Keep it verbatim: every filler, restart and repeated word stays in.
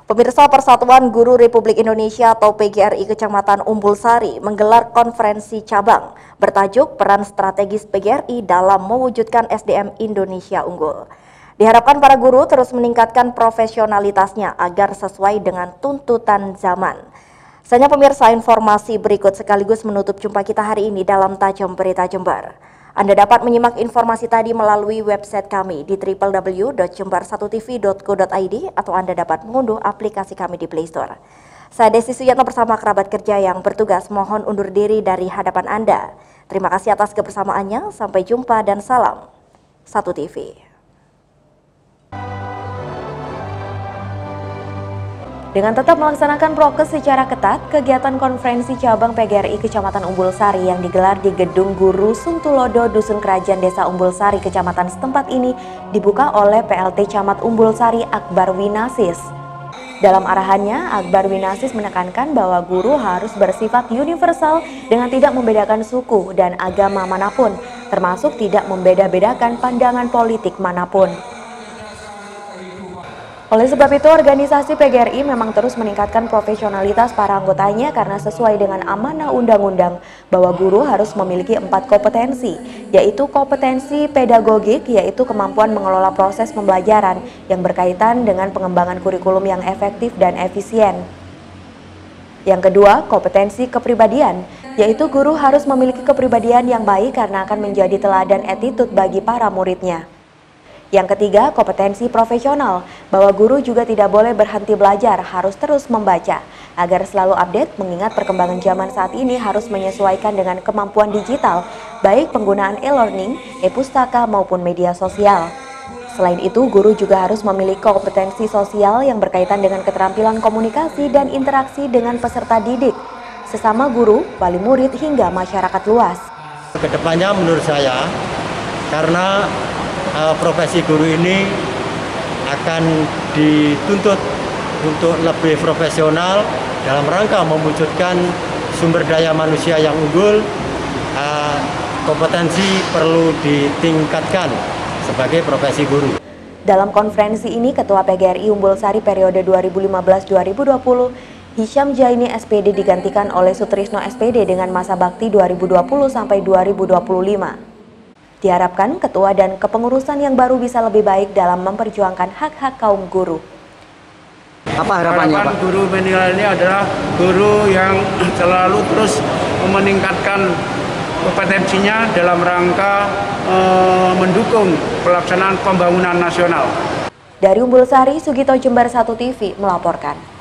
Pemirsa, Persatuan Guru Republik Indonesia atau P G R I Kecamatan Umbul Sari menggelar konferensi cabang bertajuk Peran Strategis P G R I dalam mewujudkan S D M Indonesia Unggul. Diharapkan para guru terus meningkatkan profesionalitasnya agar sesuai dengan tuntutan zaman. Sayangnya pemirsa, informasi berikut sekaligus menutup jumpa kita hari ini dalam Tajam Berita Jember. Anda dapat menyimak informasi tadi melalui website kami di w w w dot jember satu t v dot co dot i d atau Anda dapat mengunduh aplikasi kami di Play Store. Saya Desi Suyatno bersama kerabat kerja yang bertugas mohon undur diri dari hadapan Anda. Terima kasih atas kebersamaannya, sampai jumpa dan salam Satu T V. Dengan tetap melaksanakan prokes secara ketat, kegiatan konferensi cabang P G R I Kecamatan Umbul Sari yang digelar di Gedung Guru Suntulodo, Dusun Kerajaan Desa Umbul Sari, Kecamatan setempat ini dibuka oleh P L T Camat Umbul Sari Akbar Winasis. Dalam arahannya, Akbar Winasis menekankan bahwa guru harus bersifat universal dengan tidak membedakan suku dan agama manapun, termasuk tidak membeda-bedakan pandangan politik manapun. Oleh sebab itu, organisasi P G R I memang terus meningkatkan profesionalitas para anggotanya karena sesuai dengan amanah undang-undang bahwa guru harus memiliki empat kompetensi, yaitu kompetensi pedagogik, yaitu kemampuan mengelola proses pembelajaran yang berkaitan dengan pengembangan kurikulum yang efektif dan efisien. Yang kedua, kompetensi kepribadian, yaitu guru harus memiliki kepribadian yang baik karena akan menjadi teladan attitude bagi para muridnya. Yang ketiga, kompetensi profesional, bahwa guru juga tidak boleh berhenti belajar, harus terus membaca, agar selalu update mengingat perkembangan zaman saat ini harus menyesuaikan dengan kemampuan digital, baik penggunaan e-learning, e-pustaka maupun media sosial. Selain itu, guru juga harus memiliki kompetensi sosial yang berkaitan dengan keterampilan komunikasi dan interaksi dengan peserta didik, sesama guru, wali murid, hingga masyarakat luas. Kedepannya menurut saya, karena profesi guru ini akan dituntut untuk lebih profesional dalam rangka mewujudkan sumber daya manusia yang unggul. Kompetensi perlu ditingkatkan sebagai profesi guru. Dalam konferensi ini, Ketua P G R I Umbul Sari periode dua ribu lima belas sampai dua ribu dua puluh, Hisyam Jaini S P D digantikan oleh Sutrisno S P D dengan masa bakti dua ribu dua puluh sampai dua ribu dua puluh lima. Diharapkan ketua dan kepengurusan yang baru bisa lebih baik dalam memperjuangkan hak-hak kaum guru. Apa harapannya, Harapan Pak? Guru menilai ini adalah guru yang selalu terus meningkatkan kompetensinya dalam rangka e, mendukung pelaksanaan pembangunan nasional. Dari Umbul Sari, Sugito Jember Satu T V melaporkan.